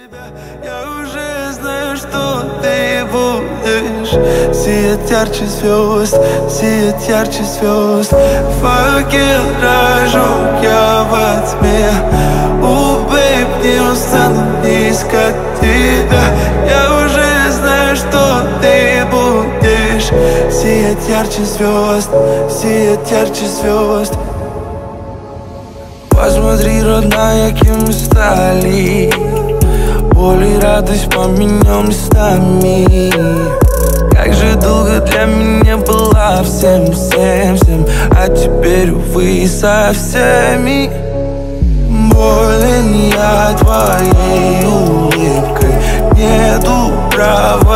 Я уже знаю, что ты будешь сиять ярче звезд, сиять ярче звезд. Факел рожу я во тьме. Бэйб, не устану искать тебя. Я уже знаю, что ты будешь сиять ярче звезд, сиять ярче звезд. Посмотри, родная, кем мы стали. Боль и радость поменял местами. Как же долго для меня была всем, всем, всем, а теперь, увы, со всеми. Болен я твоей улыбкой, нету права